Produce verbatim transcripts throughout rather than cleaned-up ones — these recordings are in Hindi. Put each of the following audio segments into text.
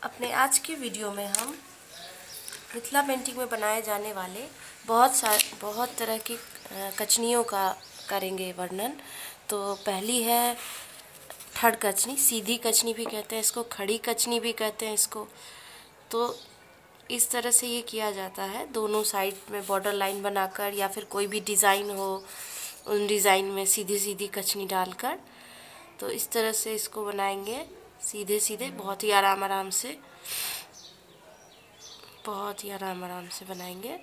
अपने आज के वीडियो में हम मिथिला पेंटिंग में बनाए जाने वाले बहुत सारे बहुत तरह की कचनियों का करेंगे वर्णन। तो पहली है थर्ड कचनी, सीधी कचनी भी कहते हैं इसको, खड़ी कचनी भी कहते हैं इसको। तो इस तरह से ये किया जाता है, दोनों साइड में बॉर्डर लाइन बनाकर या फिर कोई भी डिज़ाइन हो उन डिज़ाइन में सीधी सीधी कचनी डालकर। तो इस तरह से इसको बनाएंगे सीधे सीधे, बहुत ही आराम आराम से बहुत ही आराम आराम से बनाएंगे।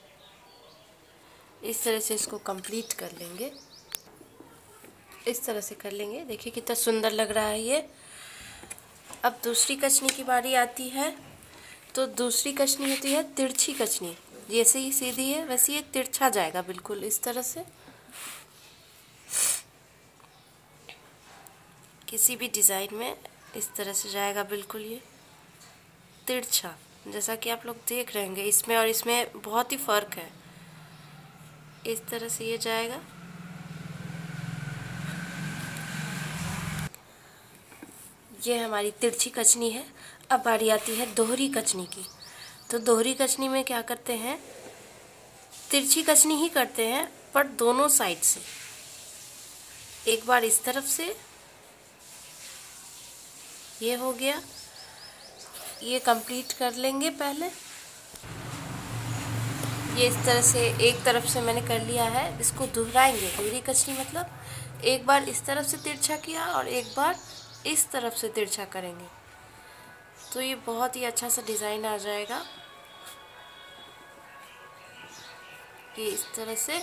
इस तरह से इसको कंप्लीट कर लेंगे, इस तरह से कर लेंगे। देखिए कितना सुंदर लग रहा है ये। अब दूसरी कचनी की बारी आती है। तो दूसरी कचनी होती है तिरछी कचनी। जैसे ही सीधी है वैसे ये तिरछा जाएगा, बिल्कुल इस तरह से। किसी भी डिज़ाइन में इस तरह से जाएगा, बिल्कुल ये तिरछा, जैसा कि आप लोग देख रहे होंगे। इसमें और इसमें बहुत ही फ़र्क है। इस तरह से ये जाएगा। ये हमारी तिरछी कचनी है। अब बारी आती है दोहरी कचनी की। तो दोहरी कचनी में क्या करते हैं, तिरछी कचनी ही करते हैं पर दोनों साइड से। एक बार इस तरफ से, ये हो गया, ये कंप्लीट कर लेंगे पहले। ये इस तरह से एक तरफ से मैंने कर लिया है, इसको दोहराएंगे। दोहरी कचनी मतलब एक बार इस तरफ से तिरछा किया और एक बार इस तरफ से तिरछा करेंगे, तो ये बहुत ही अच्छा सा डिज़ाइन आ जाएगा। ये इस तरह से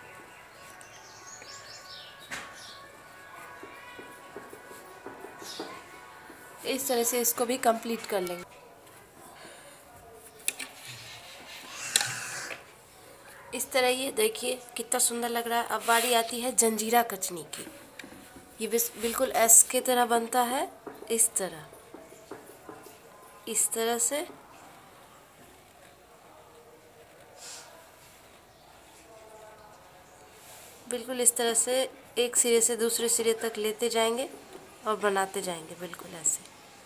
इस तरह से इसको भी कंप्लीट कर लेंगे। इस तरह ये देखिए कितना सुंदर लग रहा है। अब बारी आती है जंजीरा कचनी की। ये बिल्कुल एस के तरह बनता है, इस तरह इस तरह से। बिल्कुल इस तरह से एक सिरे से दूसरे सिरे तक लेते जाएंगे और बनाते जाएंगे, बिल्कुल ऐसे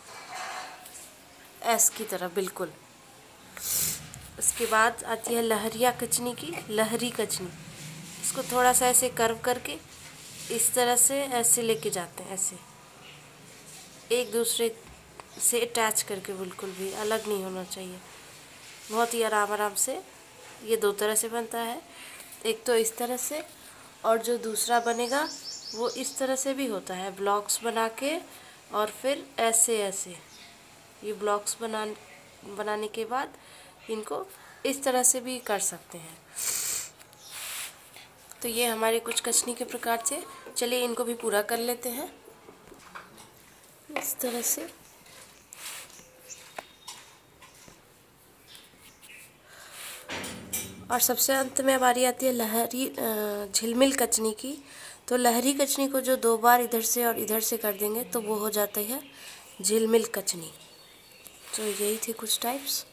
एस की तरह, बिल्कुल। उसके बाद आती है लहरिया कचनी की, लहरी कचनी। इसको थोड़ा सा ऐसे कर्व करके इस तरह से ऐसे लेके जाते हैं, ऐसे एक दूसरे से अटैच करके, बिल्कुल भी अलग नहीं होना चाहिए। बहुत ही आराम आराम से। ये दो तरह से बनता है, एक तो इस तरह से और जो दूसरा बनेगा वो इस तरह से भी होता है, ब्लॉक्स बना के और फिर ऐसे ऐसे। ये ब्लॉक्स बना बनाने के बाद इनको इस तरह से भी कर सकते हैं। तो ये हमारे कुछ कचनी के प्रकार थे। चलिए इनको भी पूरा कर लेते हैं इस तरह से। और सबसे अंत में बारी आती है लहरी झिलमिल कचनी की। तो लहरी कचनी को जो दो बार इधर से और इधर से कर देंगे तो वो हो जाता है झिलमिल कचनी। तो यही थी कुछ टाइप्स।